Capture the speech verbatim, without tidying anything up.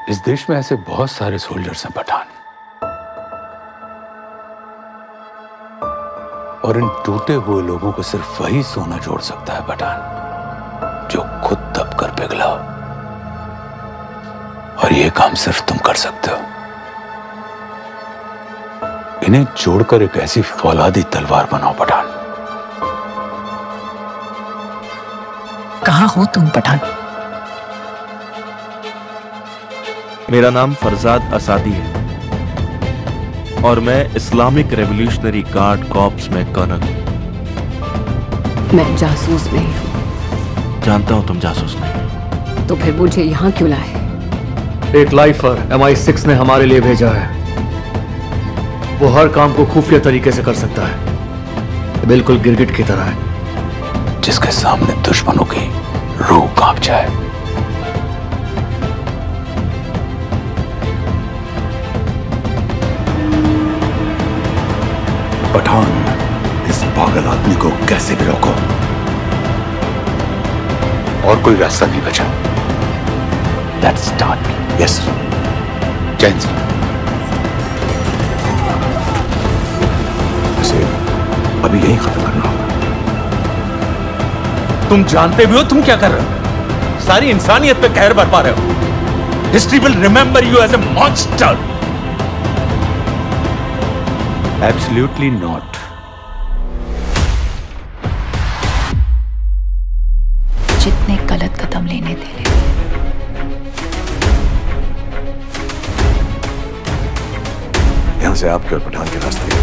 इस देश में ऐसे बहुत सारे सोल्जर्स हैं पठान, और इन टूटे हुए लोगों को सिर्फ वही सोना जोड़ सकता है पठान, जो खुद दब कर पिघला हो। और ये काम सिर्फ तुम कर सकते हो। इन्हें जोड़कर एक ऐसी फौलादी तलवार बनाओ पठान। कहां हो तुम पठान? मेरा नाम फरजाद असादी है और मैं इस्लामिक रेवोल्यूशनरी गार्ड कॉर्प्स में कर्नल हूं। मैं जासूस नहीं हूं। जानता हूं तुम जासूस नहीं। तो फिर मुझे यहाँ क्यों लाए? एक लाइफर एम आई सिक्स ने हमारे लिए भेजा है। वो हर काम को खुफिया तरीके से कर सकता है, बिल्कुल गिरगिट की तरह है, जिसके सामने दुश्मनों की रूह कांप जाए। पठान, इस पागल आदमी को कैसे भी रोको। और कोई रास्ता नहीं बचा। Let's start. Yes, sir. Jain sir. इसे अभी यही खत्म करना होगा। तुम जानते भी हो तुम क्या कर रहे हो? सारी इंसानियत पे कहर बरपा रहे हो। History will remember you as a monster. Absolutely not. जितने गलत कदम लेने थे ले। यहां से आपके और पठान के रास्ते